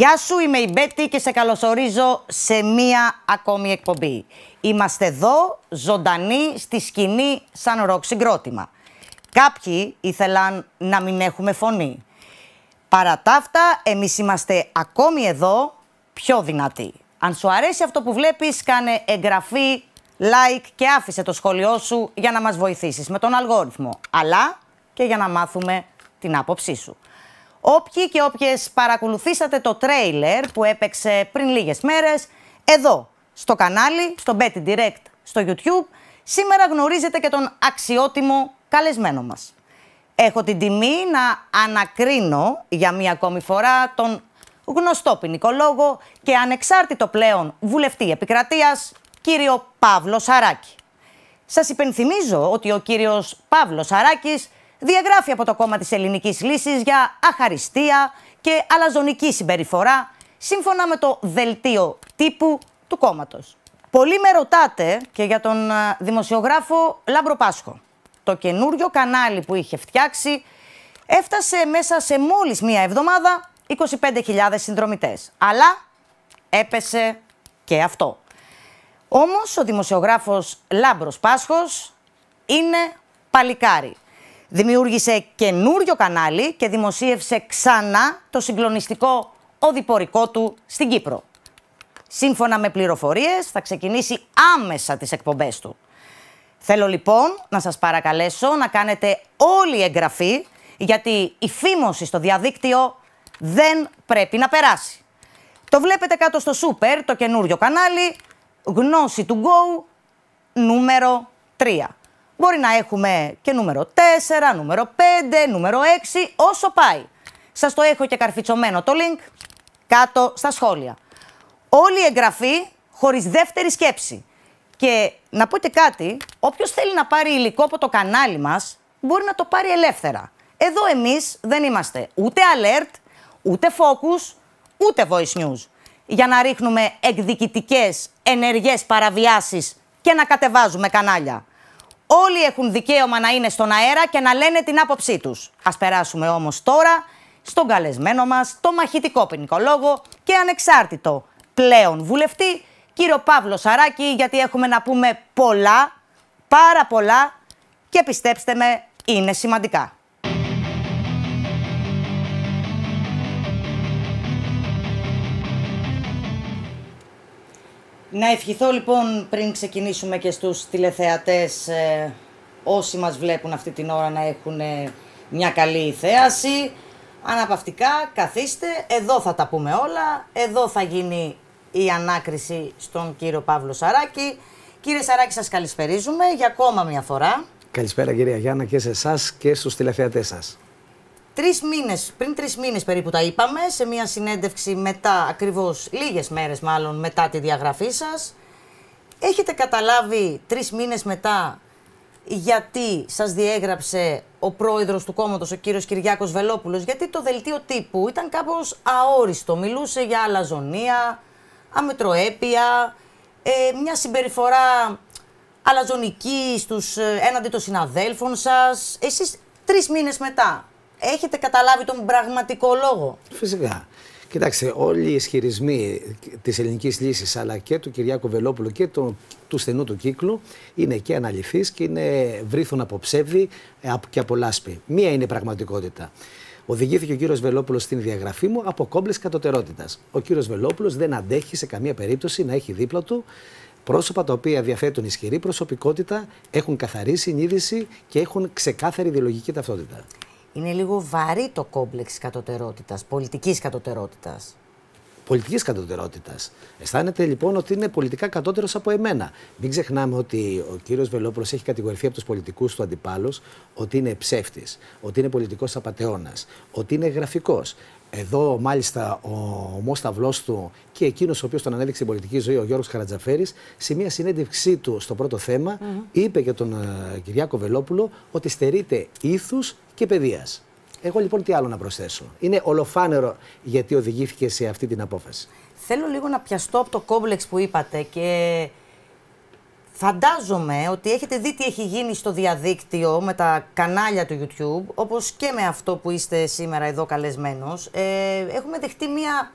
Γεια σου, είμαι η Μπέτη και σε καλωσορίζω σε μία ακόμη εκπομπή. Είμαστε εδώ, ζωντανοί, στη σκηνή σαν ροκ συγκρότημα. Κάποιοι ήθελαν να μην έχουμε φωνή. Παρά τα αυτά, εμείς είμαστε ακόμη εδώ, πιο δυνατοί. Αν σου αρέσει αυτό που βλέπεις, κάνε εγγραφή, like και άφησε το σχόλιο σου για να μας βοηθήσεις με τον αλγόριθμο, αλλά και για να μάθουμε την άποψή σου. Όποιοι και όποιες παρακολουθήσατε το τρέιλερ που έπαιξε πριν λίγες μέρες, εδώ, στο κανάλι, στο Betty Direct, στο YouTube, σήμερα γνωρίζετε και τον αξιότιμο καλεσμένο μας. Έχω την τιμή να ανακρίνω για μία ακόμη φορά τον γνωστό ποινικολόγο και ανεξάρτητο πλέον βουλευτή επικρατείας, κύριο Παύλο Σαράκη. Σας υπενθυμίζω ότι ο κύριος Παύλος Σαράκης διαγράφει από το κόμμα της Ελληνικής Λύσης για αχαριστία και αλαζονική συμπεριφορά, σύμφωνα με το δελτίο τύπου του κόμματος. Πολλοί με ρωτάτε και για τον δημοσιογράφο Λάμπρο Πάσχο. Το καινούριο κανάλι που είχε φτιάξει έφτασε μέσα σε μόλις μία εβδομάδα 25.000 συνδρομητές. Αλλά έπεσε και αυτό. Όμως ο δημοσιογράφος Λάμπρος Πάσχος είναι παλικάρι. Δημιούργησε καινούριο κανάλι και δημοσίευσε ξανά το συγκλονιστικό οδηπορικό του στην Κύπρο. Σύμφωνα με πληροφορίες, θα ξεκινήσει άμεσα τις εκπομπές του. Θέλω λοιπόν να σας παρακαλέσω να κάνετε όλη εγγραφή, γιατί η φήμωση στο διαδίκτυο δεν πρέπει να περάσει. Το βλέπετε κάτω στο Super, το καινούριο κανάλι, γνώση του Go, νούμερο 3. Μπορεί να έχουμε και νούμερο 4, νούμερο 5, νούμερο 6, όσο πάει. Σας το έχω και καρφιτσωμένο το link κάτω στα σχόλια. Όλη η εγγραφή χωρίς δεύτερη σκέψη. Και να πω και κάτι, όποιος θέλει να πάρει υλικό από το κανάλι μας, μπορεί να το πάρει ελεύθερα. Εδώ εμείς δεν είμαστε ούτε alert, ούτε focus, ούτε voice news, για να ρίχνουμε εκδικητικές ενεργές παραβιάσεις και να κατεβάζουμε κανάλια. Όλοι έχουν δικαίωμα να είναι στον αέρα και να λένε την άποψή τους. Ας περάσουμε όμως τώρα στον καλεσμένο μας, το μαχητικό ποινικολόγο και ανεξάρτητο πλέον βουλευτή, κύριο Παύλο Σαράκη, γιατί έχουμε να πούμε πολλά, πάρα πολλά και πιστέψτε με, είναι σημαντικά. Να ευχηθώ λοιπόν πριν ξεκινήσουμε και στους τηλεθεατές, όσοι μας βλέπουν αυτή την ώρα, να έχουν μια καλή θέαση. Αναπαυτικά καθίστε, εδώ θα τα πούμε όλα, εδώ θα γίνει η ανάκριση στον κύριο Παύλο Σαράκη. Κύριε Σαράκη, σας καλησπερίζουμε για ακόμα μια φορά. Καλησπέρα κυρία Γιάννα και σε εσάς και στους τηλεθεατές σας. Πριν 3 μήνες περίπου τα είπαμε, σε μια συνέντευξη μετά, ακριβώς λίγες μέρες μάλλον μετά τη διαγραφή σας. Έχετε καταλάβει 3 μήνες μετά γιατί σας διέγραψε ο πρόεδρος του κόμματος, ο κύριος Κυριάκος Βελόπουλος? Γιατί το δελτίο τύπου ήταν κάπως αόριστο, μιλούσε για αλαζονία, αμετροέπεια, μια συμπεριφορά αλαζονική έναντι των συναδέλφων σας. Εσείς 3 μήνες μετά έχετε καταλάβει τον πραγματικό λόγο? Φυσικά. Κοιτάξτε, όλοι οι ισχυρισμοί της Ελληνικής Λύσης αλλά και του Κυριάκου Βελόπουλου και του στενού του κύκλου είναι και αναλυθείς και βρίθουν από ψεύδι και από λάσπη. Μία είναι η πραγματικότητα. Οδηγήθηκε ο κύριος Βελόπουλος στην διαγραφή μου από κόμπλεξ κατωτερότητας. Ο κύριος Βελόπουλος δεν αντέχει σε καμία περίπτωση να έχει δίπλα του πρόσωπα τα οποία διαθέτουν ισχυρή προσωπικότητα, έχουν καθαρή συνείδηση και έχουν ξεκάθαρη ιδεολογική ταυτότητα. Είναι λίγο βαρύ το κόμπλεξ κατωτερότητας, πολιτικής κατωτερότητας. Πολιτικής κατωτερότητας. Αισθάνεται λοιπόν ότι είναι πολιτικά κατώτερος από εμένα. Μην ξεχνάμε ότι ο κύριος Βελόπουλος έχει κατηγορηθεί από τους πολιτικούς του αντιπάλους ότι είναι ψεύτης, ότι είναι πολιτικός απατεώνας, ότι είναι γραφικός. Εδώ μάλιστα ο ομόσταυλός του και εκείνος ο οποίος τον ανέδειξε στην πολιτική ζωή, ο Γιώργος Χαρατζαφέρης, σε μια συνέντευξή του στο πρώτο θέμα, είπε για τον Κυριάκο Βελόπουλο ότι στερείται ήθους και παιδείας. Εγώ λοιπόν τι άλλο να προσθέσω? Είναι ολοφάνερο γιατί οδηγήθηκε σε αυτή την απόφαση. Θέλω λίγο να πιαστώ από το κόμπλεξ που είπατε και φαντάζομαι ότι έχετε δει τι έχει γίνει στο διαδίκτυο με τα κανάλια του YouTube, όπως και με αυτό που είστε σήμερα εδώ καλεσμένος. Έχουμε δεχτεί μια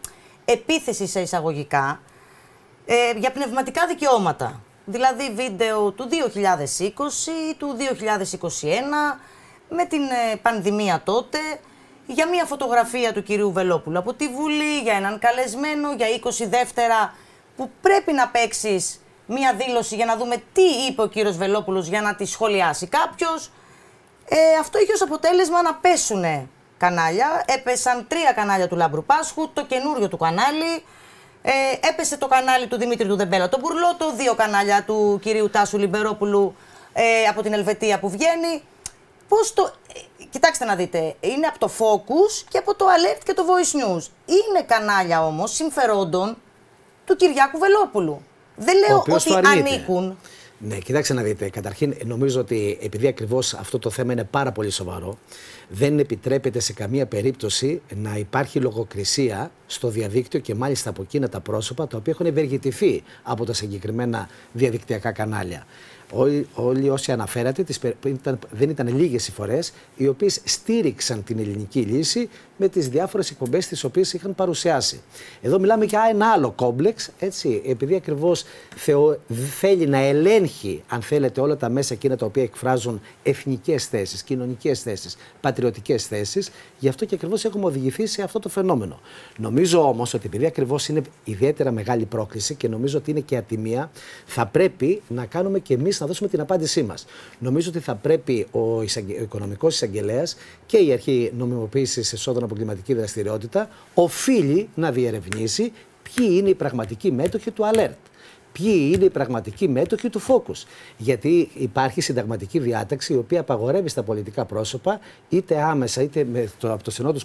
επίθεση σε εισαγωγικά για πνευματικά δικαιώματα. Δηλαδή βίντεο του 2020, του 2021, με την πανδημία τότε, για μια φωτογραφία του κυρίου Βελόπουλου από τη Βουλή, για έναν καλεσμένο, για 20 δεύτερα, που πρέπει να παίξεις μια δήλωση για να δούμε τι είπε ο κύριος Βελόπουλος για να τη σχολιάσει κάποιος. Αυτό είχε ως αποτέλεσμα να πέσουνε κανάλια. Έπεσαν 3 κανάλια του Λάμπρου Πάσχου, το καινούριο του κανάλι. Έπεσε το κανάλι του Δημήτρη του Δεμπέλα, το Μπουρλότο, 2 κανάλια του κυρίου Τάσου Λιμπερόπουλου από την Ελβετία που βγαίνει. Πώς το... Κοιτάξτε να δείτε, είναι από το Focus και από το Alert και το Voice News. Είναι κανάλια όμως συμφερόντων του Κυριάκου Βελόπουλου. Δεν λέω ότι ανήκουν. Ναι, κοιτάξτε να δείτε. Καταρχήν, νομίζω ότι επειδή ακριβώς αυτό το θέμα είναι πάρα πολύ σοβαρό, δεν επιτρέπεται σε καμία περίπτωση να υπάρχει λογοκρισία στο διαδίκτυο και μάλιστα από εκείνα τα πρόσωπα τα οποία έχουν ευεργετηθεί από τα συγκεκριμένα διαδικτυακά κανάλια. Όλοι όσοι αναφέρατε, δεν ήταν λίγες οι φορές οι οποίες στήριξαν την ελληνική λύση με τις διάφορες εκπομπές τις οποίες είχαν παρουσιάσει. Εδώ μιλάμε για ένα άλλο κόμπλεξ, έτσι, επειδή ακριβώς θέλει να ελέγχει, αν θέλετε, όλα τα μέσα εκείνα τα οποία εκφράζουν εθνικές θέσεις, κοινωνικές θέσεις, πατριωτικές θέσεις, γι' αυτό και ακριβώς έχουμε οδηγηθεί σε αυτό το φαινόμενο. Νομίζω όμως ότι επειδή ακριβώς είναι ιδιαίτερα μεγάλη πρόκληση και νομίζω ότι είναι και ατιμία, θα πρέπει να κάνουμε και εμείς να δώσουμε την απάντησή μας. Νομίζω ότι θα πρέπει ο οικονομικός εισαγγελέας και η αρχή νομιμοποίησης εσόδων από κλιματική δραστηριότητα οφείλει να διερευνήσει ποιοι είναι οι πραγματικοί μέτοχοι του Alert. Ποιοι είναι οι πραγματικοί μέτοχοι του Focus. Γιατί υπάρχει συνταγματική διάταξη η οποία απαγορεύει στα πολιτικά πρόσωπα, είτε άμεσα είτε από το στενό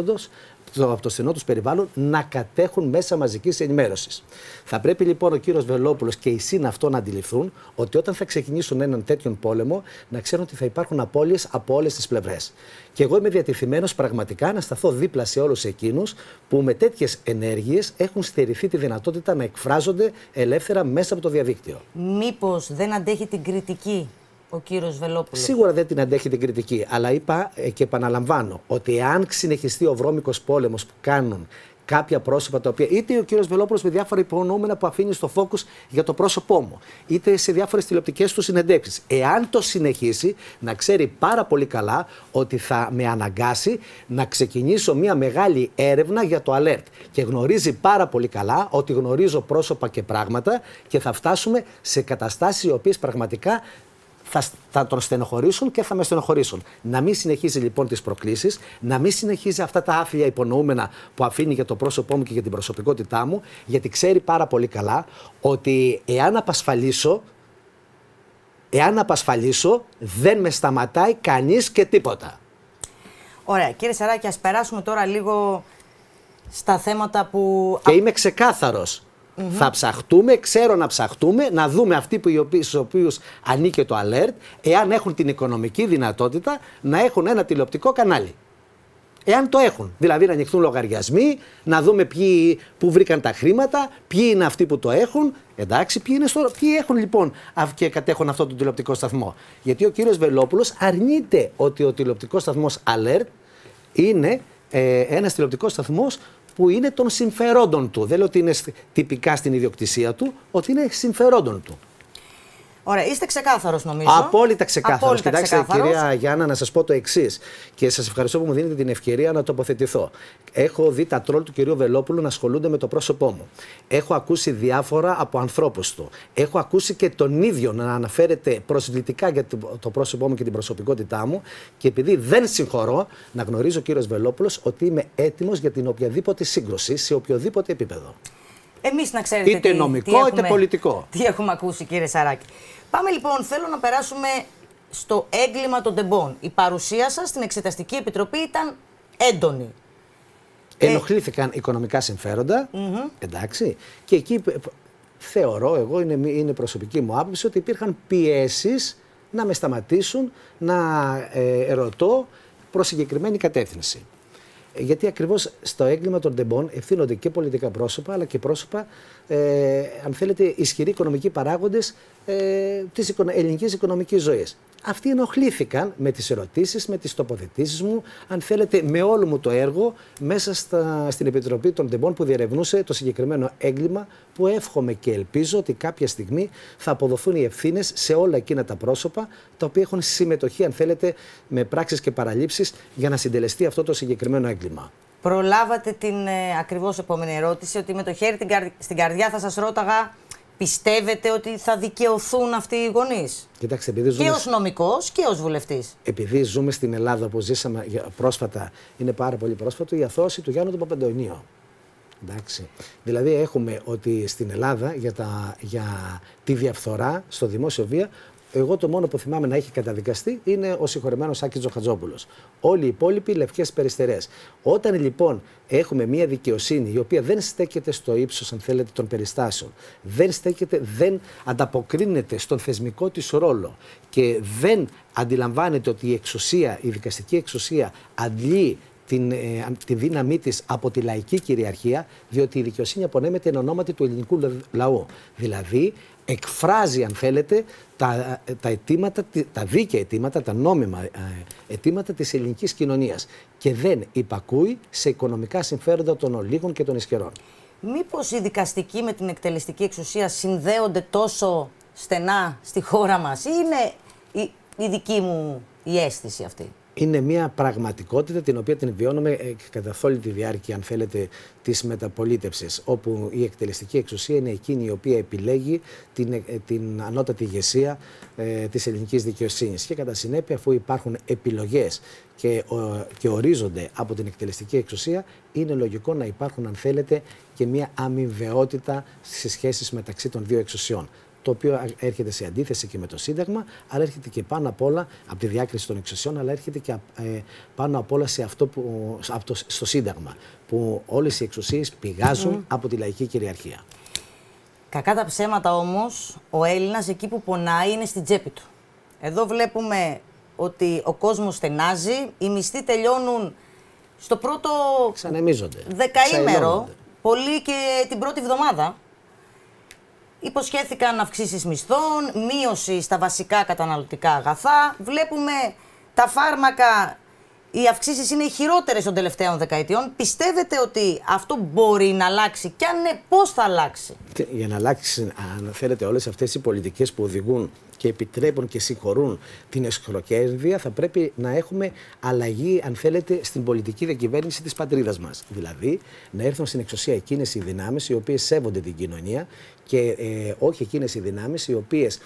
τους περιβάλλον, να κατέχουν μέσα μαζικής ενημέρωσης. Θα πρέπει λοιπόν ο κύριος Βελόπουλος και οι ΣΥΝ αυτό να αντιληφθούν ότι όταν θα ξεκινήσουν έναν τέτοιον πόλεμο, να ξέρουν ότι θα υπάρχουν απώλειες από όλες τις πλευρές. Και εγώ είμαι διατεθειμένος πραγματικά να σταθώ δίπλα σε όλους εκείνους που με τέτοιες ενέργειες έχουν στερηθεί τη δυνατότητα να εκφράζονται ελεύθερα μέσα από το διαδίκτυο. Μήπως δεν αντέχει την κριτική ο κύριος Βελόπουλος? Σίγουρα δεν την αντέχει την κριτική, αλλά είπα και επαναλαμβάνω ότι αν συνεχιστεί ο βρώμικος πόλεμος που κάνουν κάποια πρόσωπα τα οποία, είτε ο κύριος Βελόπουλος με διάφορα υπονοούμενα που αφήνει στο Focus για το πρόσωπό μου, είτε σε διάφορες τηλεοπτικές του συνεντεύξεις, εάν το συνεχίσει, να ξέρει πάρα πολύ καλά ότι θα με αναγκάσει να ξεκινήσω μια μεγάλη έρευνα για το Alert. Και γνωρίζει πάρα πολύ καλά ότι γνωρίζω πρόσωπα και πράγματα και θα φτάσουμε σε καταστάσεις οι οποίες πραγματικά θα τον στενοχωρήσουν και θα με στενοχωρήσουν. Να μην συνεχίζει λοιπόν τις προκλήσεις, να μην συνεχίζει αυτά τα άθλια υπονοούμενα που αφήνει για το πρόσωπό μου και για την προσωπικότητά μου, γιατί ξέρει πάρα πολύ καλά ότι εάν απασφαλίσω δεν με σταματάει κανείς και τίποτα. Ωραία. Κύριε Σαράκη, ας περάσουμε τώρα λίγο στα θέματα που... Και είμαι ξεκάθαρος. Θα ψαχτούμε, ξέρω να ψαχτούμε, να δούμε αυτοί στους οποίους ανήκει το Alert, εάν έχουν την οικονομική δυνατότητα να έχουν ένα τηλεοπτικό κανάλι. Εάν το έχουν. Δηλαδή να ανοιχθούν λογαριασμοί, να δούμε πού βρήκαν τα χρήματα, ποιοι είναι αυτοί που το έχουν. Εντάξει, ποιοι έχουν λοιπόν και κατέχουν αυτό το τηλεοπτικό σταθμό. Γιατί ο κύριος Βελόπουλος αρνείται ότι ο τηλεοπτικός σταθμός Alert είναι ένας τηλεοπτικός σταθμός που είναι των συμφερόντων του. Δεν λέω ότι είναι τυπικά στην ιδιοκτησία του, ότι είναι συμφερόντων του. Ωραία, είστε ξεκάθαρος νομίζω. Απόλυτα ξεκάθαρος. Κοιτάξτε, κυρία Γιάννα, να σας πω το εξής και σας ευχαριστώ που μου δίνετε την ευκαιρία να τοποθετηθώ. Έχω δει τα τρόλ του κυρίου Βελόπουλου να ασχολούνται με το πρόσωπό μου. Έχω ακούσει διάφορα από ανθρώπους του. Έχω ακούσει και τον ίδιο να αναφέρεται προσβλητικά για το πρόσωπό μου και την προσωπικότητά μου. Και επειδή δεν συγχωρώ, να γνωρίζω ο κύριος Βελόπουλος ότι είμαι έτοιμος για την οποιαδήποτε σύγκρουση σε οποιοδήποτε επίπεδο. Εμείς να ξέρετε είτε νομικό είτε πολιτικό. Τι έχουμε ακούσει, κύριε Σαράκη. Πάμε λοιπόν, θέλω να περάσουμε στο έγκλημα των τεμπών. Η παρουσία σας στην Εξεταστική Επιτροπή ήταν έντονη. Ενοχλήθηκαν οικονομικά συμφέροντα, εντάξει, και εκεί θεωρώ, εγώ είναι προσωπική μου άποψη, ότι υπήρχαν πιέσεις να με σταματήσουν να ερωτώ προς συγκεκριμένη κατεύθυνση. Γιατί ακριβώς στο έγκλημα των τεμπών ευθύνονται και πολιτικά πρόσωπα, αλλά και πρόσωπα, αν θέλετε, ισχυροί οικονομικοί παράγοντες της ελληνικής οικονομικής ζωής. Αυτοί ενοχλήθηκαν με τις ερωτήσεις, με τις τοποθετήσεις μου, αν θέλετε, με όλο μου το έργο μέσα στην Επιτροπή των Τεμπών που διερευνούσε το συγκεκριμένο έγκλημα, που εύχομαι και ελπίζω ότι κάποια στιγμή θα αποδοθούν οι ευθύνες σε όλα εκείνα τα πρόσωπα τα οποία έχουν συμμετοχή, αν θέλετε, με πράξεις και παραλήψεις για να συντελεστεί αυτό το συγκεκριμένο έγκλημα. Προλάβατε την ακριβώς επόμενη ερώτηση, ότι με το χέρι στην καρδιά θα σας ρώταγα, πιστεύετε ότι θα δικαιωθούν αυτοί οι γονείς? Κοιτάξτε, επειδή ζούμε... Και ως νομικός και ως βουλευτής. Επειδή ζούμε στην Ελλάδα που ζήσαμε πρόσφατα, είναι πάρα πολύ πρόσφατο, η αθώωση του Γιάννου του Παπαντονίου. Εντάξει. Δηλαδή έχουμε ότι στην Ελλάδα για τη διαφθορά στο δημόσιο βία, εγώ το μόνο που θυμάμαι να έχει καταδικαστεί είναι ο συγχωρεμένος Άκης Τζοχατζόπουλος. Όλοι οι υπόλοιποι λευκές περιστερές. Όταν λοιπόν έχουμε μια δικαιοσύνη η οποία δεν στέκεται στο ύψος, αν θέλετε, των περιστάσεων, δεν ανταποκρίνεται στον θεσμικό της ρόλο και δεν αντιλαμβάνεται ότι η εξουσία, η δικαστική εξουσία αντλεί τη δύναμή της από τη λαϊκή κυριαρχία, διότι η δικαιοσύνη απονέμεται εν ονόματι του ελληνικού λαού. Δηλαδή, εκφράζει, αν θέλετε, τα αιτήματα, τα δίκαια αιτήματα, τα νόμιμα αιτήματα της ελληνικής κοινωνίας και δεν υπακούει σε οικονομικά συμφέροντα των ολίγων και των ισχυρών. Μήπως η δικαστική με την εκτελεστική εξουσία συνδέονται τόσο στενά στη χώρα μας, ή είναι η δική μου η αίσθηση αυτή? Είναι μια πραγματικότητα την οποία την βιώνουμε κατά όλη τη διάρκεια, αν θέλετε, της μεταπολίτευσης, όπου η εκτελεστική εξουσία είναι εκείνη η οποία επιλέγει την ανώτατη ηγεσία της ελληνικής δικαιοσύνης. Και κατά συνέπεια, αφού υπάρχουν επιλογές και ορίζονται από την εκτελεστική εξουσία, είναι λογικό να υπάρχουν, αν θέλετε, και μια αμοιβαιότητα στις σχέσεις μεταξύ των δύο εξουσιών, το οποίο έρχεται σε αντίθεση και με το Σύνταγμα, αλλά έρχεται και πάνω απ' όλα από τη διάκριση των εξουσιών, αλλά έρχεται και πάνω απ' όλα σε αυτό στο Σύνταγμα, που όλες οι εξουσίες πηγάζουν από τη λαϊκή κυριαρχία. Κακά τα ψέματα όμως, ο Έλληνας εκεί που πονάει είναι στην τσέπη του. Εδώ βλέπουμε ότι ο κόσμος στενάζει, οι μισθοί τελειώνουν στο πρώτο δεκαήμερο, πολύ και την πρώτη εβδομάδα. Υποσχέθηκαν αυξήσεις μισθών, μείωση στα βασικά καταναλωτικά αγαθά. Βλέπουμε τα φάρμακα, οι αυξήσεις είναι οι χειρότερες των τελευταίων δεκαετιών. Πιστεύετε ότι αυτό μπορεί να αλλάξει? Και αν ναι, πώς θα αλλάξει? Για να αλλάξει, αν θέλετε, όλες αυτές οι πολιτικές που οδηγούν και επιτρέπουν και συγχωρούν την εσχροκέρδεια, θα πρέπει να έχουμε αλλαγή, αν θέλετε, στην πολιτική διακυβέρνηση της πατρίδας μας. Δηλαδή, να έρθουν στην εξουσία εκείνες οι δυνάμεις οι οποίες σέβονται την κοινωνία και όχι εκείνες οι δυνάμεις οι οποίες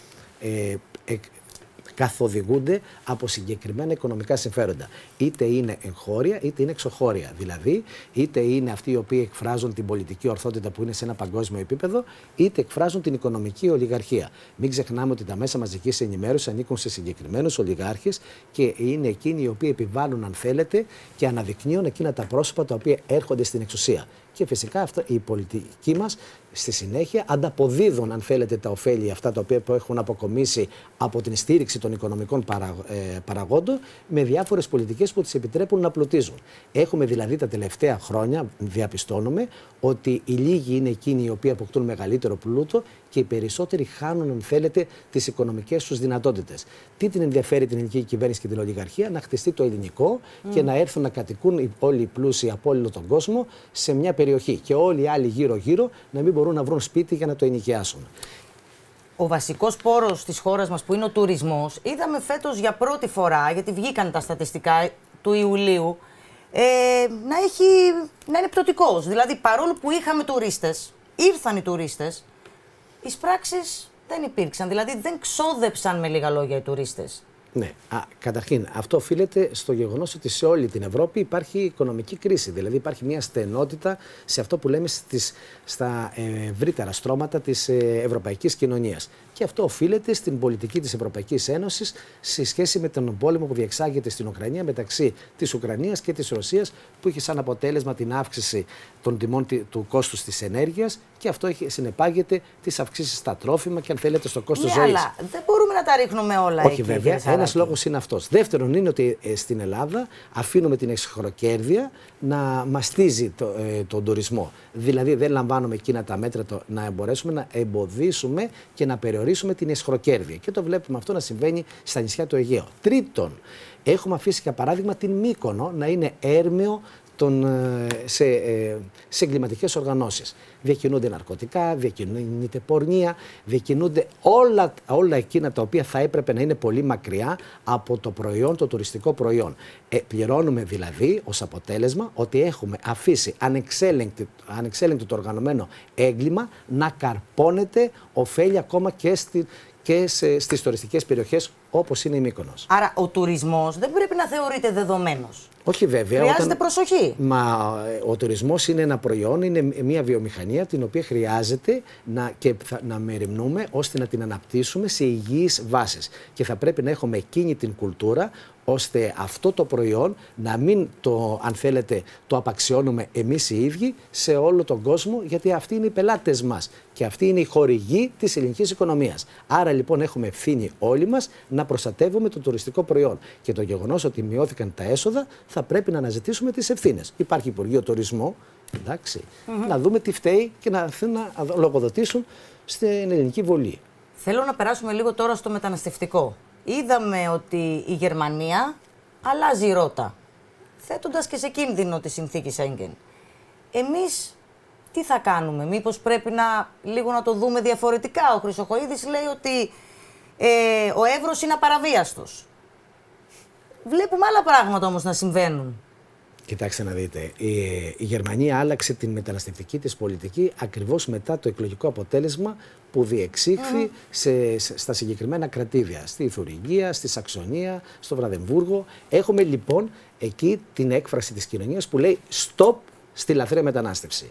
καθοδηγούνται από συγκεκριμένα οικονομικά συμφέροντα. Είτε είναι εγχώρια είτε είναι εξωχώρια. Δηλαδή, είτε είναι αυτοί οι οποίοι εκφράζουν την πολιτική ορθότητα που είναι σε ένα παγκόσμιο επίπεδο, είτε εκφράζουν την οικονομική ολιγαρχία. Μην ξεχνάμε ότι τα μέσα μαζικής ενημέρωσης ανήκουν σε συγκεκριμένους ολιγάρχες και είναι εκείνοι οι οποίοι επιβάλλουν, αν θέλετε, και αναδεικνύουν εκείνα τα πρόσωπα τα οποία έρχονται στην εξουσία. Και φυσικά αυτά, οι πολιτικοί μας στη συνέχεια ανταποδίδουν, αν θέλετε, τα ωφέλη αυτά τα οποία έχουν αποκομίσει από την στήριξη των οικονομικών παραγόντων με διάφορες πολιτικές που τις επιτρέπουν να πλουτίζουν. Έχουμε δηλαδή τα τελευταία χρόνια, διαπιστώνουμε, ότι οι λίγοι είναι εκείνοι οι οποίοι αποκτούν μεγαλύτερο πλούτο και οι περισσότεροι χάνουν, αν θέλετε, τις οικονομικές τους δυνατότητες. Τι την ενδιαφέρει την ελληνική κυβέρνηση και την ολιγαρχία? Να χτιστεί το ελληνικό και να έρθουν να κατοικούν όλοι οι πλούσιοι από όλο τον κόσμο σε μια περιοχή και όλοι οι άλλοι γύρω-γύρω να μην μπορούν να βρουν σπίτι για να το ενοικιάσουν. Ο βασικός πόρος της χώρας μας, που είναι ο τουρισμός, είδαμε φέτος για πρώτη φορά, γιατί βγήκαν τα στατιστικά του Ιουλίου, να είναι πτωτικός. Δηλαδή, παρόλο που είχαμε τουρίστες, ήρθαν οι τουρίστες, οι πράξεις δεν υπήρξαν. Δηλαδή, δεν ξόδεψαν, με λίγα λόγια, οι τουρίστες. Ναι. Καταρχήν, αυτό οφείλεται στο γεγονός ότι σε όλη την Ευρώπη υπάρχει οικονομική κρίση. Δηλαδή, υπάρχει μια στενότητα σε αυτό που λέμε στα ευρύτερα στρώματα της ευρωπαϊκής κοινωνίας. Και αυτό οφείλεται στην πολιτική της Ευρωπαϊκής Ένωσης σε σχέση με τον πόλεμο που διεξάγεται στην Ουκρανία μεταξύ της Ουκρανίας και της Ρωσίας, που είχε σαν αποτέλεσμα την αύξηση των τιμών του κόστους της ενέργειας, και αυτό συνεπάγεται τις αυξήσεις στα τρόφιμα και, αν θέλετε, στο κόστος ζωής. Αλλά δεν μπορούμε να τα ρίχνουμε όλα εκεί. Όχι, βέβαια. Ένας λόγος είναι αυτός. Δεύτερον, είναι ότι στην Ελλάδα αφήνουμε την εξχροκέρδεια να μαστίζει τον τουρισμό. Δηλαδή, δεν λαμβάνουμε εκείνα τα μέτρα να μπορέσουμε να εμποδίσουμε και να περιορίσουμε την εξχροκέρδεια. Και το βλέπουμε αυτό να συμβαίνει στα νησιά του Αιγαίου. Τρίτον, έχουμε αφήσει για παράδειγμα την Μύκονο να είναι έρμεο σε εγκληματικές οργανώσεις. Διακινούνται ναρκωτικά, διακινούνται πορνεία, διακινούνται όλα εκείνα τα οποία θα έπρεπε να είναι πολύ μακριά από το προϊόν, το τουριστικό προϊόν. Πληρώνουμε δηλαδή ως αποτέλεσμα ότι έχουμε αφήσει ανεξέλεγκτο το οργανωμένο έγκλημα να καρπώνεται ωφέλη ακόμα και στις τουριστικές περιοχές όπως είναι η Μύκονος. Άρα ο τουρισμός δεν πρέπει να θεωρείται δεδομένος. Όχι βέβαια. Χρειάζεται προσοχή. Μα ο τουρισμός είναι ένα προϊόν, είναι μια βιομηχανία την οποία χρειάζεται να μεριμνούμε ώστε να την αναπτύσσουμε σε υγιείς βάσεις. Και θα πρέπει να έχουμε εκείνη την κουλτούρα ώστε αυτό το προϊόν να μην αν θέλετε, το απαξιώνουμε εμείς οι ίδιοι σε όλο τον κόσμο, γιατί αυτοί είναι οι πελάτες μας και αυτοί είναι οι χορηγοί της ελληνικής οικονομίας. Άρα λοιπόν έχουμε ευθύνη όλοι μας να προστατεύουμε το τουριστικό προϊόν. Και το γεγονός ότι μειώθηκαν τα έσοδα θα πρέπει να αναζητήσουμε τις ευθύνες. Υπάρχει Υπουργείο Τουρισμού, εντάξει, να δούμε τι φταίει και να λογοδοτήσουν στην ελληνική βολή. Θέλω να περάσουμε λίγο τώρα στο μεταναστευτικό. Είδαμε ότι η Γερμανία αλλάζει ρότα, θέτοντας και σε κίνδυνο τη συνθήκη Σέγγεν. Εμείς τι θα κάνουμε, μήπως πρέπει λίγο να το δούμε διαφορετικά? Ο Χρυσοχοΐδης λέει ότι ο Εύρος είναι απαραβίαστος. Βλέπουμε άλλα πράγματα όμως να συμβαίνουν. Κοιτάξτε να δείτε, η Γερμανία άλλαξε την μεταναστευτική της πολιτική ακριβώς μετά το εκλογικό αποτέλεσμα που διεξήχθη στα συγκεκριμένα κρατήδια, στη Θουριγία, στη Σαξονία, στο Βραδεμβούργο. Έχουμε λοιπόν εκεί την έκφραση της κοινωνίας που λέει stop στη λαθρέα μετανάστευση.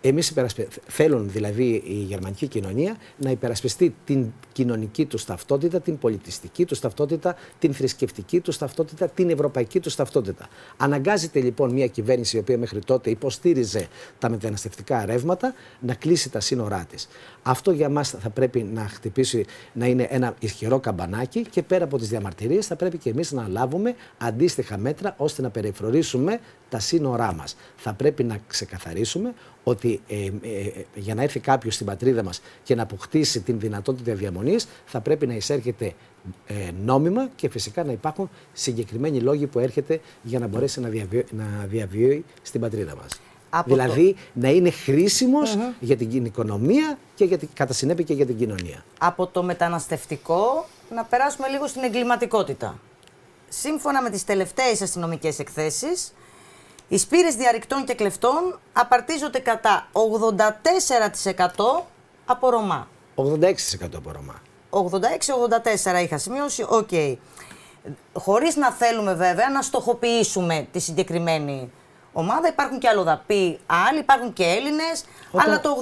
Θέλουν δηλαδή η γερμανική κοινωνία να υπερασπιστεί την κοινωνική του ταυτότητα, την πολιτιστική του ταυτότητα, την θρησκευτική του ταυτότητα, την ευρωπαϊκή του ταυτότητα. Αναγκάζεται λοιπόν μια κυβέρνηση η οποία μέχρι τότε υποστήριζε τα μεταναστευτικά ρεύματα να κλείσει τα σύνορά της. Αυτό για μας θα πρέπει να χτυπήσει, να είναι ένα ισχυρό καμπανάκι και πέρα από τις διαμαρτυρίες θα πρέπει και εμείς να λάβουμε αντίστοιχα μέτρα ώστε να περιφρονήσουμε τα σύνορά μας. Θα πρέπει να ξεκαθαρίσουμε ότι για να έρθει κάποιος στην πατρίδα μας και να αποκτήσει την δυνατότητα διαμονής θα πρέπει να εισέρχεται νόμιμα και φυσικά να υπάρχουν συγκεκριμένοι λόγοι που έρχεται για να μπορέσει να διαβιώσει στην πατρίδα μας. Δηλαδή να είναι χρήσιμος για την οικονομία και κατά συνέπεια και για την κοινωνία. Από το μεταναστευτικό να περάσουμε λίγο στην εγκληματικότητα. Σύμφωνα με τις τελευταίες αστυνομικές εκθέσεις, οι σπήρες διαρρηκτών και κλεφτών απαρτίζονται κατά 84% από Ρωμά. 86% από Ρωμά. 86-84 είχα σημειώσει, οκ. Χωρίς να θέλουμε βέβαια να στοχοποιήσουμε τη συγκεκριμένη ομάδα. Υπάρχουν και αλλοδαποί άλλοι, υπάρχουν και Έλληνες, αλλά το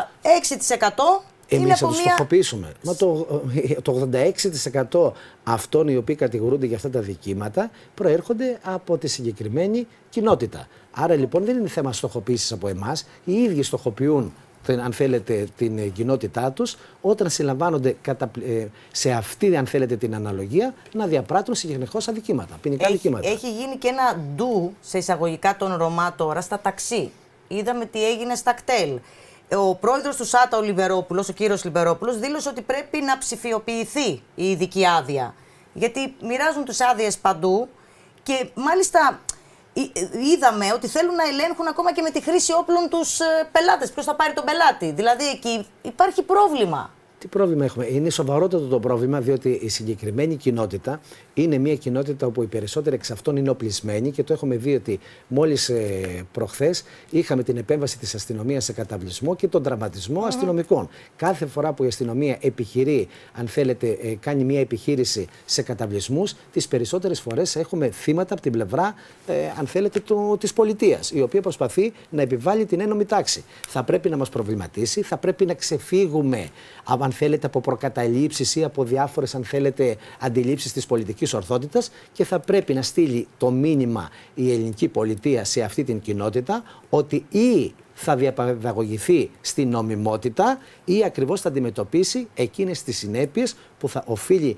86% εμείς είναι θα τους στοχοποιήσουμε. Μα το 86% αυτών οι οποίοι κατηγορούνται για αυτά τα δικήματα προέρχονται από τη συγκεκριμένη κοινότητα. Άρα λοιπόν δεν είναι θέμα στοχοποίησης από εμάς. Οι ίδιοι στοχοποιούν, αν θέλετε, την κοινότητά τους όταν συλλαμβάνονται σε αυτή, αν θέλετε, την αναλογία να διαπράττουν συνεχώς αδικήματα, ποινικά δικήματα. Έχει γίνει και ένα ντου σε εισαγωγικά των Ρωμά τώρα στα ταξί. Είδαμε τι έγινε στα κτέλ. Ο πρόεδρος του ΣΑΤΑ, ο κύριος Λιμπερόπουλος, δήλωσε ότι πρέπει να ψηφιοποιηθεί η ειδική άδεια. Γιατί μοιράζουν τις άδειες παντού και μάλιστα είδαμε ότι θέλουν να ελέγχουν ακόμα και με τη χρήση όπλων τους πελάτες. Ποιος θα πάρει τον πελάτη. Δηλαδή εκεί υπάρχει πρόβλημα. Τι πρόβλημα έχουμε? Είναι σοβαρότατο το πρόβλημα, διότι η συγκεκριμένη κοινότητα είναι μια κοινότητα όπου οι περισσότεροι εξ αυτών είναι οπλισμένοι και το έχουμε δει ότι μόλις προχθές είχαμε την επέμβαση της αστυνομίας σε καταβλισμό και τον τραυματισμό αστυνομικών. Κάθε φορά που η αστυνομία επιχειρεί, αν θέλετε, κάνει μια επιχείρηση σε καταβλισμούς, τις περισσότερες φορές έχουμε θύματα από την πλευρά, αν θέλετε, της πολιτείας, η οποία προσπαθεί να επιβάλλει την ένομη τάξη. Θα πρέπει να μας προβληματίσει, θα πρέπει να ξεφύγουμε, αν θέλετε, από προκαταλήψεις ή από διάφορες, αν θέλετε, αντιλήψεις της πολιτικής ορθότητας και θα πρέπει να στείλει το μήνυμα η ελληνική πολιτεία σε αυτή την κοινότητα ότι ή θα διαπαιδαγωγηθεί στην νομιμότητα ή ακριβώς θα αντιμετωπίσει εκείνες τις συνέπειες που θα οφείλει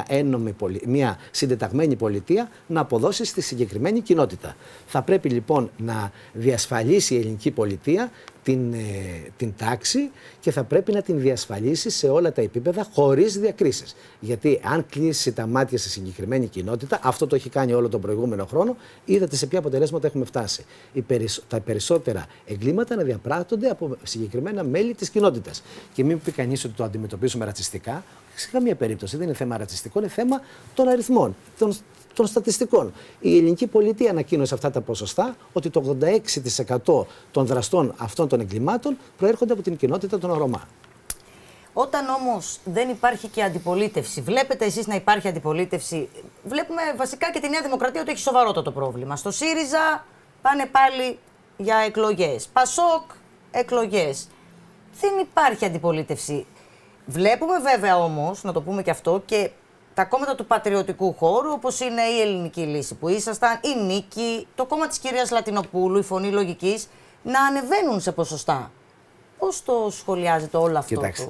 μια συντεταγμένη πολιτεία να αποδώσει στη συγκεκριμένη κοινότητα. Θα πρέπει λοιπόν να διασφαλίσει η ελληνική πολιτεία την τάξη και θα πρέπει να την διασφαλίσει σε όλα τα επίπεδα χωρίς διακρίσεις. Γιατί αν κλείσει τα μάτια σε συγκεκριμένη κοινότητα, αυτό το έχει κάνει όλο τον προηγούμενο χρόνο, είδατε σε ποια αποτελέσματα έχουμε φτάσει. Τα περισσότερα εγκλήματα να διαπράττονται από συγκεκριμένα μέλη της κοινότητας. Και μην πει κανείς ότι το αντιμετωπίζουμε ρατσιστικά. Σε καμία περίπτωση δεν είναι θέμα ρατσιστικό, είναι θέμα των αριθμών, των στατιστικών. Η ελληνική πολιτεία ανακοίνωσε αυτά τα ποσοστά ότι το 86% των δραστών αυτών των εγκλημάτων προέρχονται από την κοινότητα των Ρωμά. Όταν όμως δεν υπάρχει και αντιπολίτευση, βλέπετε εσείς να υπάρχει αντιπολίτευση, βλέπουμε βασικά και τη Νέα Δημοκρατία ότι έχει σοβαρότατο πρόβλημα. Στο ΣΥΡΙΖΑ πάνε πάλι για εκλογές. ΠΑΣΟΚ, εκλογές. Δεν υπάρχει αντιπολίτευση. Βλέπουμε βέβαια όμως, να το πούμε και αυτό, και τα κόμματα του πατριωτικού χώρου, όπως είναι η Ελληνική Λύση που ήσασταν, η Νίκη, το κόμμα της κυρίας Λατινοπούλου, η Φωνή Λογικής, να ανεβαίνουν σε ποσοστά. Πώς το σχολιάζετε όλο αυτό? Κοιτάξτε,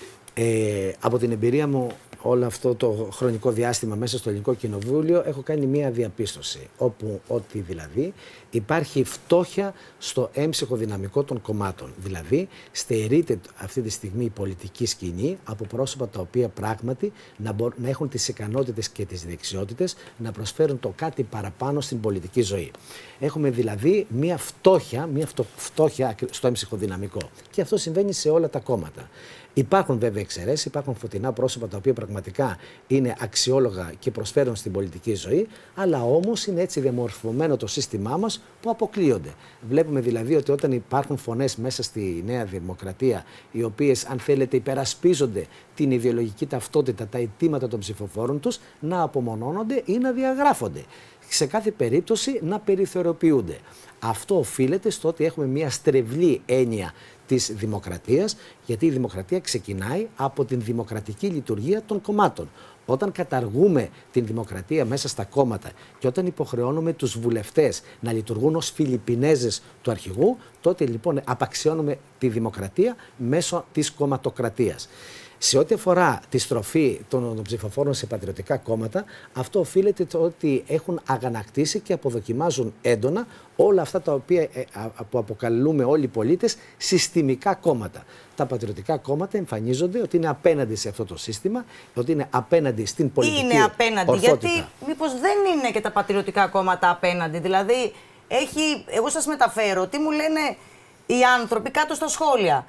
από την εμπειρία μου όλο αυτό το χρονικό διάστημα μέσα στο Ελληνικό Κοινοβούλιο έχω κάνει μία διαπίστωση, ότι δηλαδή υπάρχει φτώχεια στο έμψυχο δυναμικό των κομμάτων. Δηλαδή στερείται αυτή τη στιγμή η πολιτική σκηνή από πρόσωπα τα οποία πράγματι να έχουν τις ικανότητες και τις δεξιότητες να προσφέρουν το κάτι παραπάνω στην πολιτική ζωή. Έχουμε δηλαδή μία φτώχεια στο έμψυχο δυναμικό και αυτό συμβαίνει σε όλα τα κόμματα. Υπάρχουν βέβαια εξαιρέσεις, υπάρχουν φωτεινά πρόσωπα τα οποία πραγματικά είναι αξιόλογα και προσφέρουν στην πολιτική ζωή, αλλά όμως είναι έτσι διαμορφωμένο το σύστημά μας που αποκλείονται. Βλέπουμε δηλαδή ότι όταν υπάρχουν φωνές μέσα στη Νέα Δημοκρατία, οι οποίες, αν θέλετε, υπερασπίζονται την ιδεολογική ταυτότητα, τα αιτήματα των ψηφοφόρων τους, να απομονώνονται ή να διαγράφονται. Σε κάθε περίπτωση να περιθωριοποιούνται. Αυτό οφείλεται στο ότι έχουμε μια στρεβλή έννοια της δημοκρατίας, γιατί η δημοκρατία ξεκινάει από την δημοκρατική λειτουργία των κομμάτων. Όταν καταργούμε την δημοκρατία μέσα στα κόμματα και όταν υποχρεώνουμε τους βουλευτές να λειτουργούν ως Φιλιππινέζες του αρχηγού, τότε λοιπόν απαξιώνουμε τη δημοκρατία μέσω της κομματοκρατίας. Σε ό,τι αφορά τη στροφή των ψηφοφόρων σε πατριωτικά κόμματα, αυτό οφείλεται το ότι έχουν αγανακτήσει και αποδοκιμάζουν έντονα όλα αυτά τα οποία που αποκαλούμε όλοι οι πολίτες συστημικά κόμματα. Τα πατριωτικά κόμματα εμφανίζονται ότι είναι απέναντι σε αυτό το σύστημα, ότι είναι απέναντι στην πολιτική είναι απέναντι, ορθότητα. γιατί μήπως δεν είναι και τα πατριωτικά κόμματα απέναντι? Δηλαδή, εγώ σας μεταφέρω τι μου λένε οι άνθρωποι κάτω στα σχόλια.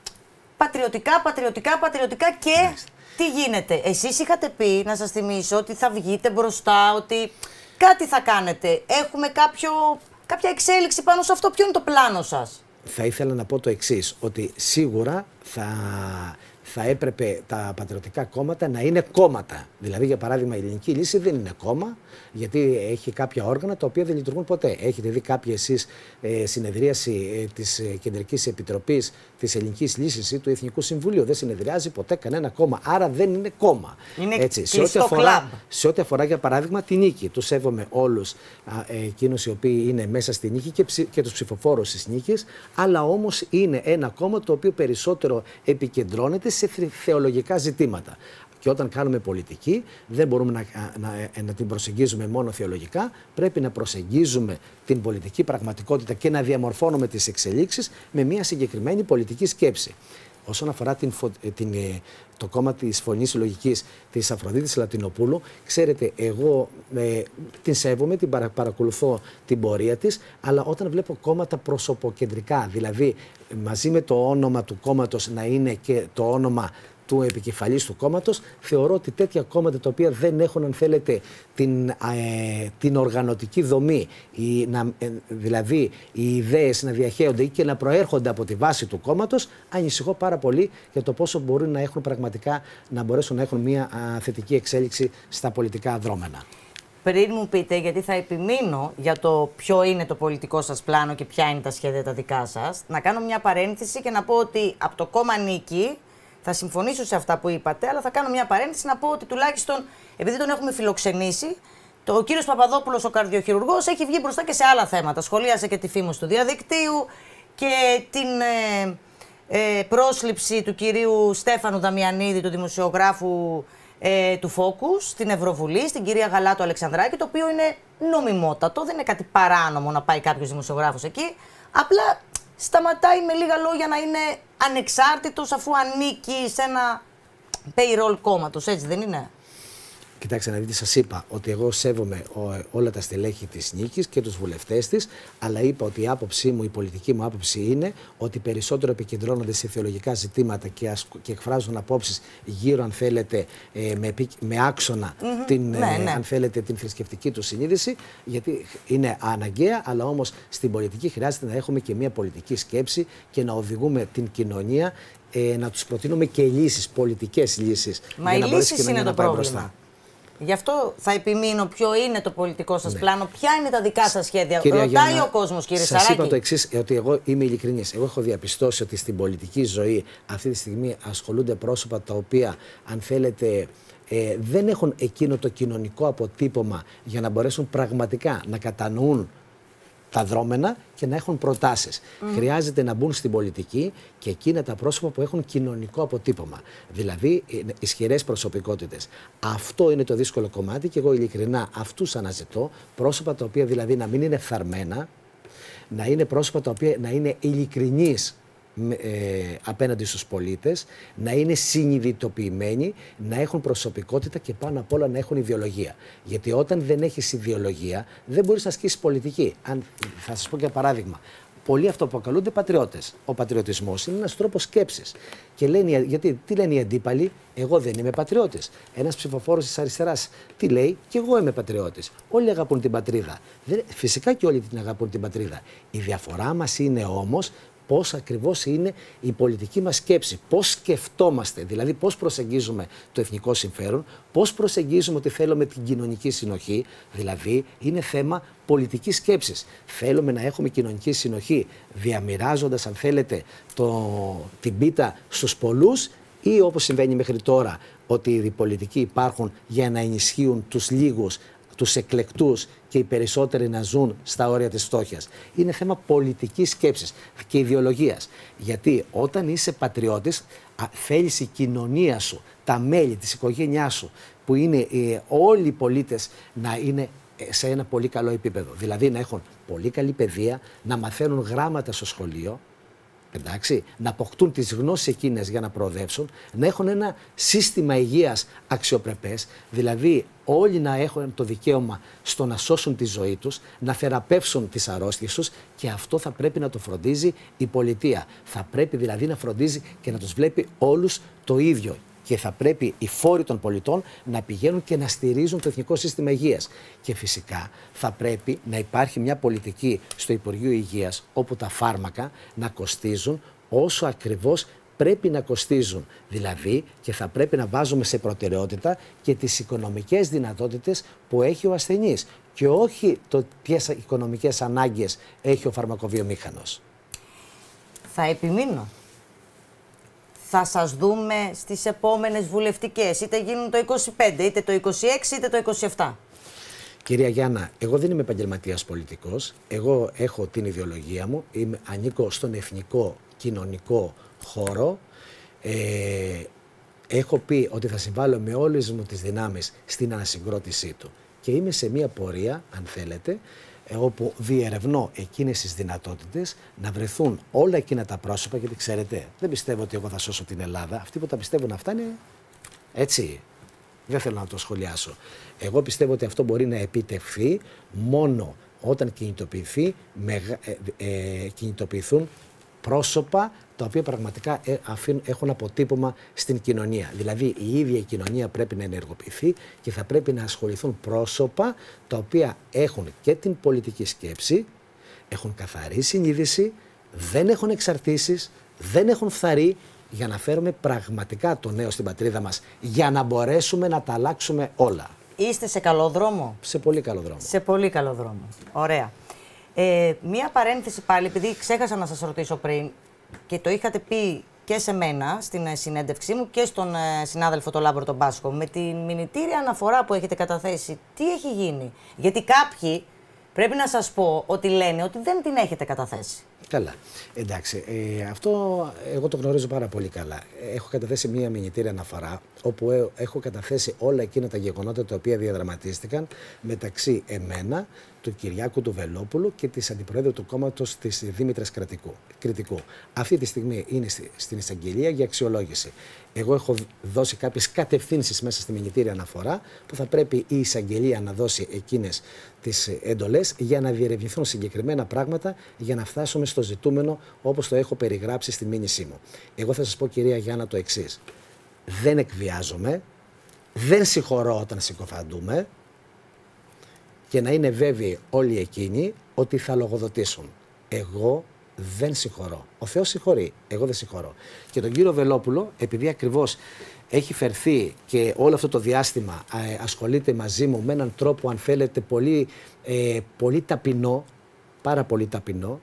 Πατριωτικά και τι γίνεται? Εσείς είχατε πει, να σας θυμίσω, ότι θα βγείτε μπροστά, ότι κάτι θα κάνετε. Έχουμε κάποια εξέλιξη πάνω σε αυτό? Ποιο είναι το πλάνο σας? Θα ήθελα να πω το εξής, ότι σίγουρα θα έπρεπε τα πατριωτικά κόμματα να είναι κόμματα. Δηλαδή, για παράδειγμα, η Ελληνική Λύση δεν είναι κόμμα, γιατί έχει κάποια όργανα τα οποία δεν λειτουργούν ποτέ. Έχετε δει κάποια εσείς συνεδρίαση της Κεντρικής Επιτροπής της Ελληνικής Λύσης ή του Εθνικού Συμβουλίου? Δεν συνεδριάζει ποτέ κανένα κόμμα, άρα δεν είναι κόμμα. Είναι έτσι. Σε ό,τι αφορά, για παράδειγμα, τη Νίκη, τους σέβομαι όλους εκείνους οι οποίοι είναι μέσα στη Νίκη και τους ψηφοφόρους της Νίκης, αλλά όμως είναι ένα κόμμα το οποίο περισσότερο επικεντρώνεται σε θεολογικά ζητήματα. Και όταν κάνουμε πολιτική, δεν μπορούμε να την προσεγγίζουμε μόνο θεολογικά, πρέπει να προσεγγίζουμε την πολιτική πραγματικότητα και να διαμορφώνουμε τις εξελίξεις με μια συγκεκριμένη πολιτική σκέψη. Όσον αφορά το κόμμα της Φωνής Λογικής της Αφροδίτης Λατινοπούλου, ξέρετε, εγώ την σέβομαι, την παρακολουθώ την πορεία της, αλλά όταν βλέπω κόμματα προσωποκεντρικά, δηλαδή μαζί με το όνομα του κόμματος να είναι και το όνομα του επικεφαλής του κόμματος, θεωρώ ότι τέτοια κόμματα τα οποία δεν έχουν, αν θέλετε, την οργανωτική δομή, δηλαδή οι ιδέες να διαχέονται ή και να προέρχονται από τη βάση του κόμματος, ανησυχώ πάρα πολύ για το πόσο μπορούν να έχουν πραγματικά, να μπορέσουν να έχουν μια θετική εξέλιξη στα πολιτικά δρόμενα. Πριν μου πείτε, γιατί θα επιμείνω για το ποιο είναι το πολιτικό σας πλάνο και ποια είναι τα σχέδια τα δικά σας, να κάνω μια παρένθεση και να πω ότι από το κόμμα Νίκη, θα συμφωνήσω σε αυτά που είπατε, αλλά θα κάνω μια παρένθεση να πω ότι τουλάχιστον επειδή τον έχουμε φιλοξενήσει, ο κύριος Παπαδόπουλος, ο καρδιοχειρουργός, έχει βγει μπροστά και σε άλλα θέματα. Σχολίασε και τη φήμωση του διαδικτύου και την πρόσληψη του κυρίου Στέφανου Δαμιανίδη, του δημοσιογράφου του Focus στην Ευρωβουλή, στην κυρία Γαλάτου Αλεξανδράκη, το οποίο είναι νομιμότατο, δεν είναι κάτι παράνομο να πάει κάποιος δημοσιογράφος εκεί. Απλά σταματάει με λίγα λόγια να είναι ανεξάρτητος αφού ανήκει σε ένα payroll κόμματος, έτσι δεν είναι? Κοιτάξτε να δείτε, σας είπα ότι εγώ σέβομαι όλα τα στελέχη της Νίκης και τους βουλευτές της, αλλά είπα ότι η άποψή μου, η πολιτική μου άποψη είναι ότι περισσότερο επικεντρώνονται σε θεολογικά ζητήματα και εκφράζουν απόψεις γύρω, αν θέλετε, με άξονα αν θέλετε, την θρησκευτική του συνείδηση, γιατί είναι αναγκαία, αλλά όμως στην πολιτική χρειάζεται να έχουμε και μια πολιτική σκέψη και να οδηγούμε την κοινωνία, να τους προτείνουμε και λύσεις, πολιτικές λύσεις. Μα οι λύσεις είναι το πρόβλημα. Μπροστά. Γι' αυτό θα επιμείνω ποιο είναι το πολιτικό σας πλάνο, ποια είναι τα δικά σας σχέδια. Ρωτάει Γιάννα, ο κόσμος, κύριε Σαράκη. Σας είπα το εξής, ότι εγώ είμαι ειλικρινής. Εγώ έχω διαπιστώσει ότι στην πολιτική ζωή αυτή τη στιγμή ασχολούνται πρόσωπα τα οποία, αν θέλετε, δεν έχουν εκείνο το κοινωνικό αποτύπωμα για να μπορέσουν πραγματικά να κατανοούν τα δρόμενα και να έχουν προτάσεις. Χρειάζεται να μπουν στην πολιτική και εκείνα τα πρόσωπα που έχουν κοινωνικό αποτύπωμα. Δηλαδή ισχυρές προσωπικότητες. Αυτό είναι το δύσκολο κομμάτι και εγώ ειλικρινά αυτούς αναζητώ. Πρόσωπα τα οποία δηλαδή να μην είναι φθαρμένα, να είναι πρόσωπα τα οποία να είναι ειλικρινείς απέναντι στους πολίτες, να είναι συνειδητοποιημένοι, να έχουν προσωπικότητα και πάνω απ' όλα να έχουν ιδεολογία. Γιατί όταν δεν έχεις ιδεολογία δεν μπορείς να ασκήσεις πολιτική. Θα σας πω για παράδειγμα. Πολλοί αυτοαποκαλούνται πατριώτες. Ο πατριωτισμός είναι ένας τρόπος σκέψης. Και λένε, γιατί τι λένε οι αντίπαλοι, εγώ δεν είμαι πατριώτης. Ένας ψηφοφόρος της αριστεράς τι λέει, και εγώ είμαι πατριώτης. Όλοι αγαπούν την πατρίδα. Φυσικά και όλοι την αγαπούν την πατρίδα. Η διαφορά μας είναι όμως πώς ακριβώς είναι η πολιτική μας σκέψη, πώς σκεφτόμαστε, δηλαδή πώς προσεγγίζουμε το εθνικό συμφέρον, πώς προσεγγίζουμε ότι θέλουμε την κοινωνική συνοχή, δηλαδή είναι θέμα πολιτικής σκέψης. Θέλουμε να έχουμε κοινωνική συνοχή διαμοιράζοντας, αν θέλετε, την πίτα στους πολλούς, ή όπως συμβαίνει μέχρι τώρα, ότι οι πολιτικοί υπάρχουν για να ενισχύουν τους λίγους, τους εκλεκτούς και οι περισσότεροι να ζουν στα όρια της φτώχειας. Είναι θέμα πολιτικής σκέψης και ιδεολογίας. Γιατί όταν είσαι πατριώτης, θέλεις η κοινωνία σου, τα μέλη της οικογένειάς σου, που είναι όλοι οι πολίτες, να είναι σε ένα πολύ καλό επίπεδο. Δηλαδή να έχουν πολύ καλή παιδεία, να μαθαίνουν γράμματα στο σχολείο, εντάξει, να αποκτούν τις γνώσεις εκείνες για να προοδεύσουν, να έχουν ένα σύστημα υγείας αξιοπρεπές, δηλαδή όλοι να έχουν το δικαίωμα στο να σώσουν τη ζωή τους, να θεραπεύσουν τις αρρώστιες τους, και αυτό θα πρέπει να το φροντίζει η πολιτεία. Θα πρέπει δηλαδή να φροντίζει και να τους βλέπει όλους το ίδιο. Και θα πρέπει οι φόροι των πολιτών να πηγαίνουν και να στηρίζουν το Εθνικό Σύστημα Υγείας. Και φυσικά θα πρέπει να υπάρχει μια πολιτική στο Υπουργείο Υγείας όπου τα φάρμακα να κοστίζουν όσο ακριβώς πρέπει να κοστίζουν. Δηλαδή, και θα πρέπει να βάζουμε σε προτεραιότητα και τις οικονομικές δυνατότητες που έχει ο ασθενής και όχι το ποιες οικονομικές ανάγκες έχει ο φαρμακοβιομήχανος. Θα επιμείνω. Θα σας δούμε στις επόμενες βουλευτικές, είτε γίνουν το 25, είτε το 26, είτε το 27. Κυρία Γιάννα, εγώ δεν είμαι επαγγελματίας πολιτικός. Εγώ έχω την ιδεολογία μου, ανήκω στον εθνικό κοινωνικό χώρο. Έχω πει ότι θα συμβάλλω με όλες μου τις δυνάμεις στην ανασυγκρότησή του. Και είμαι σε μια πορεία, αν θέλετε, όπου διερευνώ εκείνες τις δυνατότητες να βρεθούν όλα εκείνα τα πρόσωπα, γιατί ξέρετε, δεν πιστεύω ότι εγώ θα σώσω την Ελλάδα. Αυτοί που τα πιστεύουν αυτά είναι έτσι. Δεν θέλω να το σχολιάσω. Εγώ πιστεύω ότι αυτό μπορεί να επιτευχθεί μόνο όταν κινητοποιηθούν πρόσωπα τα οποία πραγματικά έχουν αποτύπωμα στην κοινωνία. Δηλαδή η ίδια η κοινωνία πρέπει να ενεργοποιηθεί και θα πρέπει να ασχοληθούν πρόσωπα τα οποία έχουν και την πολιτική σκέψη, έχουν καθαρή συνείδηση, δεν έχουν εξαρτήσεις, δεν έχουν φθαρεί, για να φέρουμε πραγματικά το νέο στην πατρίδα μας, για να μπορέσουμε να τα αλλάξουμε όλα. Είστε σε καλό δρόμο. Σε πολύ καλό δρόμο. Σε πολύ καλό δρόμο. Ωραία. Μία παρένθεση πάλι, επειδή ξέχασα να σας ρωτήσω πριν και το είχατε πει και σε μένα στην συνέντευξή μου και στον συνάδελφο τον Λάμπρο τον Μπάσκο, με την μηνυτήρια αναφορά που έχετε καταθέσει, τι έχει γίνει? Γιατί κάποιοι, πρέπει να σας πω, ότι λένε ότι δεν την έχετε καταθέσει. Καλά. Εντάξει, αυτό εγώ το γνωρίζω πάρα πολύ καλά. Έχω καταθέσει μία μηνυτήρια αναφορά, όπου έχω καταθέσει όλα εκείνα τα γεγονότα τα οποία διαδραματίστηκαν μεταξύ εμένα, του Κυριάκου του Βελόπουλου και της Αντιπροέδρου του κόμματος της Δήμητρας Κρητικού. Αυτή τη στιγμή είναι στην εισαγγελία για αξιολόγηση. Εγώ έχω δώσει κάποιες κατευθύνσεις μέσα στη μηνυτήρια αναφορά που θα πρέπει η εισαγγελία να δώσει εκείνες τις εντολές για να διερευνηθούν συγκεκριμένα πράγματα για να φτάσουμε στο ζητούμενο όπως το έχω περιγράψει στη μήνυσή μου. Εγώ θα σας πω, κυρία Γιάννα, το εξής. Δεν εκβιάζομαι, δεν συγχωρώ όταν συκοφαντούμε και να είναι βέβαιοι όλοι εκείνοι ότι θα λογοδοτήσουν. Εγώ δεν συγχωρώ. Ο Θεός συγχωρεί. Εγώ δεν συγχωρώ. Και τον κύριο Βελόπουλο, επειδή ακριβώς έχει φερθεί και όλο αυτό το διάστημα ασχολείται μαζί μου με έναν τρόπο, αν θέλετε, πολύ ταπεινό, πάρα πολύ ταπεινό,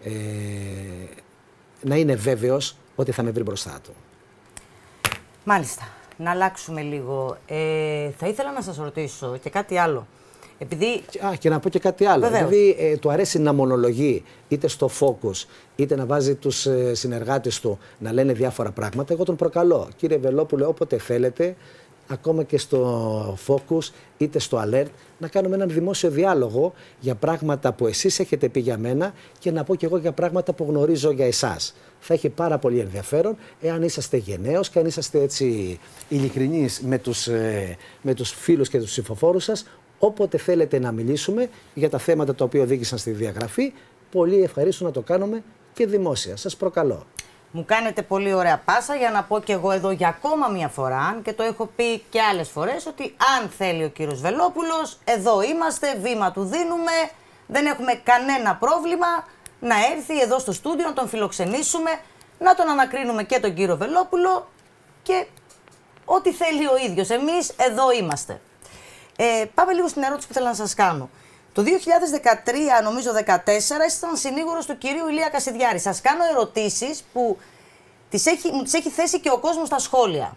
να είναι βέβαιος ότι θα με βρει μπροστά του. Μάλιστα. Να αλλάξουμε λίγο. Θα ήθελα να σας ρωτήσω και κάτι άλλο. Επειδή... Και να πω και κάτι άλλο. Βεβαίως. Δηλαδή, του αρέσει να μονολογεί είτε στο Focus, είτε να βάζει τους συνεργάτες του να λένε διάφορα πράγματα. Εγώ τον προκαλώ. Κύριε Βελόπουλε, όποτε θέλετε, ακόμα και στο Focus, είτε στο Alert, να κάνουμε έναν δημόσιο διάλογο για πράγματα που εσείς έχετε πει για μένα και να πω και εγώ για πράγματα που γνωρίζω για εσάς. Θα έχει πάρα πολύ ενδιαφέρον εάν είσαστε γενναίος και αν είσαστε έτσι ειλικρινείς με τους φίλους και τους ψηφοφόρους σας. Όποτε θέλετε να μιλήσουμε για τα θέματα τα οποία οδήγησαν στη διαγραφή, πολύ ευχαρίστω να το κάνουμε και δημόσια. Σας προκαλώ. Μου κάνετε πολύ ωραία πάσα για να πω και εγώ εδώ για ακόμα μια φορά, και το έχω πει και άλλες φορές, ότι αν θέλει ο κύριος Βελόπουλος, εδώ είμαστε, βήμα του δίνουμε, δεν έχουμε κανένα πρόβλημα να έρθει εδώ στο στούντιο, να τον φιλοξενήσουμε, να τον ανακρίνουμε και τον κύριο Βελόπουλο και ό,τι θέλει ο ίδιος. Εμείς εδώ είμαστε. Πάμε λίγο στην ερώτηση που θέλω να σας κάνω. Το 2013, νομίζω 2014, ήσασταν συνήγορος του κυρίου Ηλία Κασιδιάρη. Σας κάνω ερωτήσεις που μου τις έχει θέσει και ο κόσμος στα σχόλια.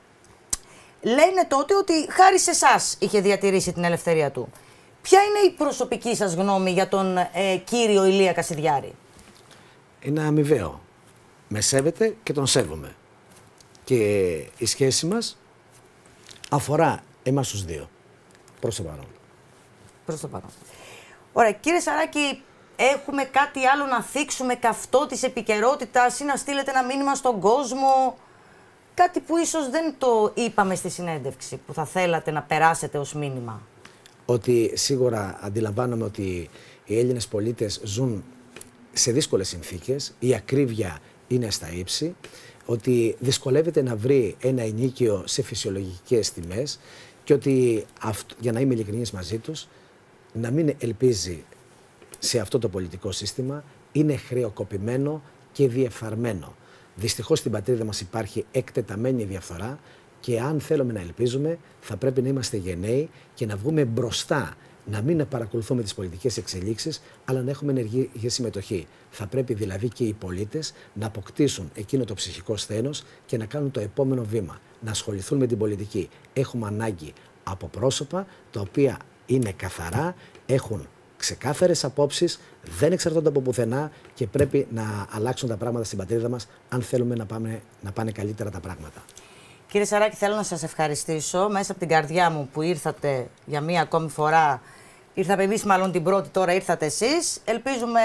Λένε τότε ότι χάρη σε εσάς είχε διατηρήσει την ελευθερία του. Ποια είναι η προσωπική σας γνώμη για τον κύριο Ηλία Κασιδιάρη? Είναι αμοιβαίο. Με σέβεται και τον σέβομαι. Και η σχέση μας αφορά εμάς τους δύο. Προς το παρόν. Προς το παρόν. Ωραία, κύριε Σαράκη, έχουμε κάτι άλλο να θίξουμε καυτό της επικαιρότητας ή να στείλετε ένα μήνυμα στον κόσμο? Κάτι που ίσως δεν το είπαμε στη συνέντευξη, που θα θέλατε να περάσετε ως μήνυμα? Ότι σίγουρα αντιλαμβάνομαι ότι οι Έλληνες πολίτες ζουν σε δύσκολες συνθήκες, η ακρίβεια είναι στα ύψη, ότι δυσκολεύεται να βρει ένα ενοίκιο σε φυσιολογικές τιμές και ότι, για να είμαι ειλικρινής μαζί τους, να μην ελπίζει σε αυτό το πολιτικό σύστημα, είναι χρεοκοπημένο και διεφθαρμένο. Δυστυχώς στην πατρίδα μας υπάρχει εκτεταμένη διαφθορά και αν θέλουμε να ελπίζουμε θα πρέπει να είμαστε γενναίοι και να βγούμε μπροστά, να μην παρακολουθούμε τις πολιτικές εξελίξεις, αλλά να έχουμε ενεργή συμμετοχή. Θα πρέπει δηλαδή και οι πολίτες να αποκτήσουν εκείνο το ψυχικό σθένος και να κάνουν το επόμενο βήμα, να ασχοληθούν με την πολιτική. Έχουμε ανάγκη από πρόσωπα τα οποία είναι καθαρά, έχουν ξεκάθαρες απόψεις, δεν εξαρτώνται από πουθενά και πρέπει να αλλάξουν τα πράγματα στην πατρίδα μας αν θέλουμε να πάνε καλύτερα τα πράγματα. Κύριε Σαράκη, θέλω να σας ευχαριστήσω μέσα από την καρδιά μου που ήρθατε για μία ακόμη φορά. Ήρθαμε εμείς μάλλον την πρώτη, τώρα ήρθατε εσείς. Ελπίζουμε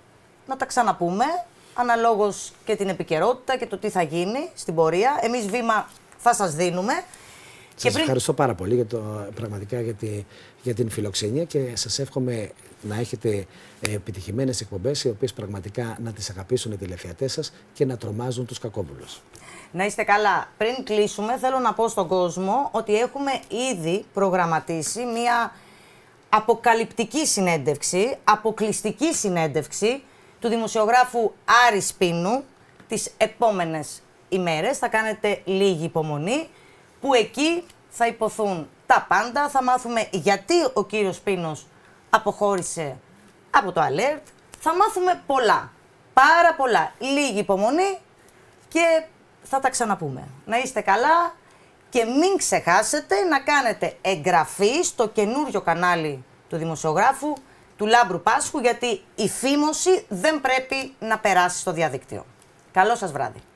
να τα ξαναπούμε, αναλόγως και την επικαιρότητα και το τι θα γίνει στην πορεία. Εμείς βήμα θα σας δίνουμε. Σας ευχαριστώ πάρα πολύ πραγματικά για την φιλοξενία και σας εύχομαι να έχετε επιτυχημένες εκπομπές, οι οποίες πραγματικά να τις αγαπήσουν οι τηλεθεατές σας και να τρομάζουν τους κακόβουλους. Να είστε καλά. Πριν κλείσουμε, θέλω να πω στον κόσμο ότι έχουμε ήδη προγραμματίσει μία αποκαλυπτική συνέντευξη, αποκλειστική συνέντευξη του δημοσιογράφου Άρη Σπίνου τις επόμενες ημέρες. Θα κάνετε λίγη υπομονή, που εκεί θα υποθούν τα πάντα. Θα μάθουμε γιατί ο κύριος Σπίνος αποχώρησε από το Alert. Θα μάθουμε πολλά, πάρα πολλά. Λίγη υπομονή και θα τα ξαναπούμε. Να είστε καλά και μην ξεχάσετε να κάνετε εγγραφή στο καινούριο κανάλι του δημοσιογράφου του Λάμπρου Πάσχου, γιατί η φήμωση δεν πρέπει να περάσει στο διαδίκτυο. Καλό σας βράδυ.